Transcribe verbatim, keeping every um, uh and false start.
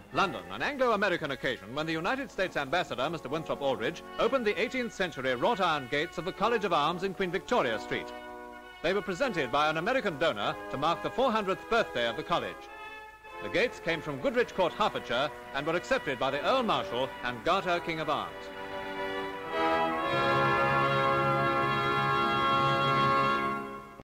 London, an Anglo-American occasion when the United States Ambassador, Mister Winthrop Aldridge, opened the eighteenth century wrought iron gates of the College of Arms in Queen Victoria Street. They were presented by an American donor to mark the four hundredth birthday of the college. The gates came from Goodrich Court, Hertfordshire, and were accepted by the Earl Marshal and Garter, King of Arms.